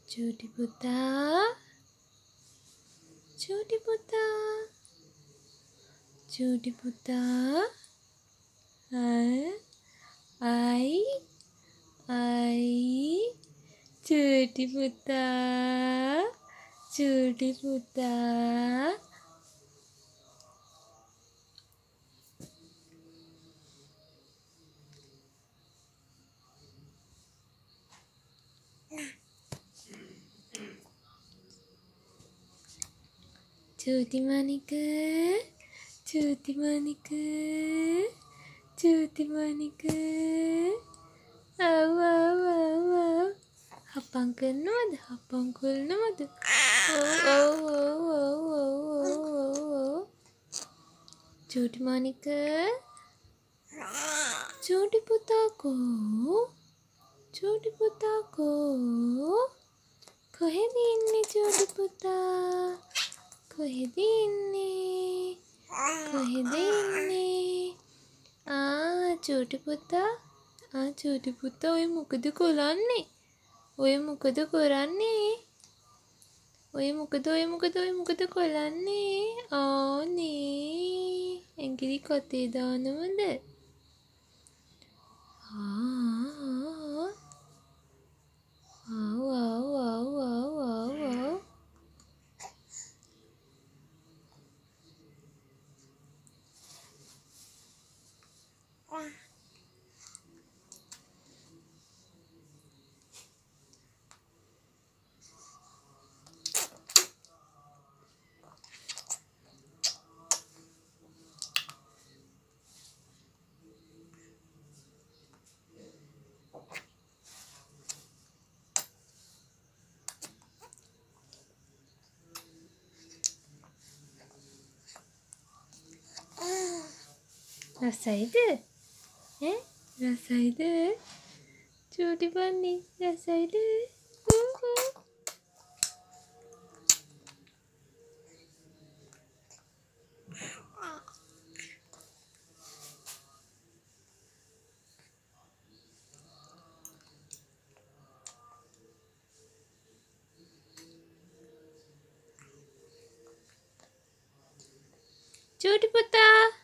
चूटी पुता चूटी पुता चूटी पुता आई आई चूटी पुता चूटी पुता चूटी मानिक चूटी मानिक चूटी मानिक आव आव आव आव हप्पं करනවද हप्पं කරනවද चूटी मानिक चूटी पुता को चूटी पुता को කොහෙද ඉන්නේ චූටි පුතා කොහෙද ඉන්නේ කොහෙද ඉන්නේ චූටි පුතා චූටි පුතා ඔය මොකද කරන්නේ ඔය මොකද කරන්නේ ඔය මොකද කරන්නේ නේ ඇඟිලි කතේ දානවද රසයිද රසයිද චූටි බන්නි රසයිද චූටි පුතා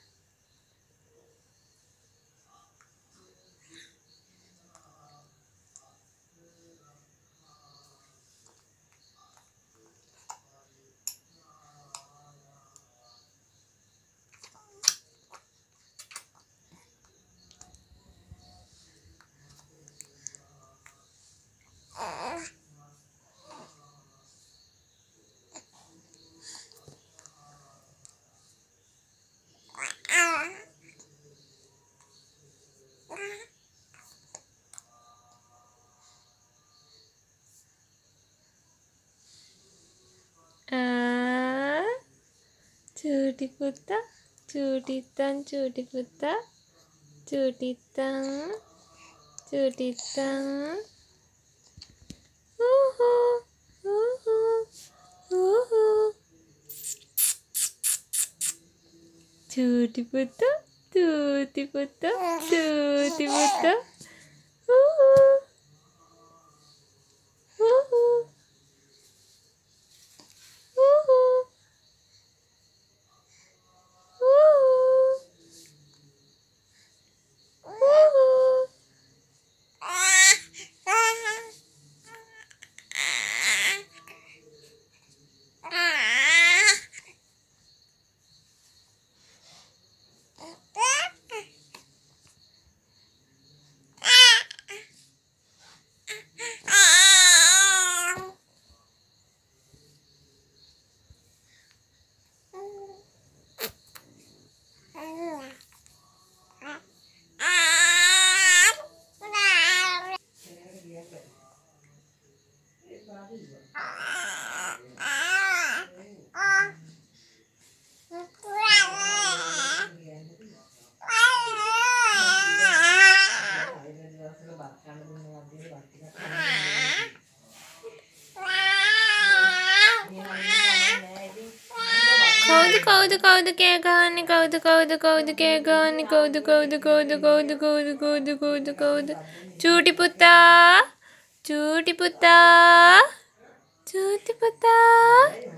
चूटी पुता चूटीतन चूटी पुता चूटीतन चूटीतन चूटी पुता चूटी पुता चूटी पुता කවුද කෑ ගහන්නේ කවුද කෑ ගහන්නේ කවුද චූටි පුතා චූටි පුතා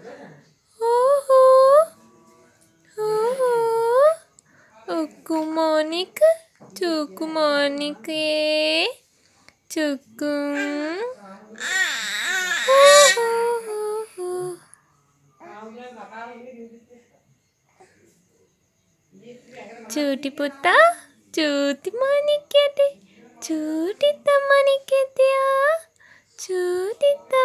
උක්කු මොනික චුක්කු මොනිකේ චුක්කුම් චූටි පුතා චූටි මොනිකේට චූටි තමනිකේ තියා චූටි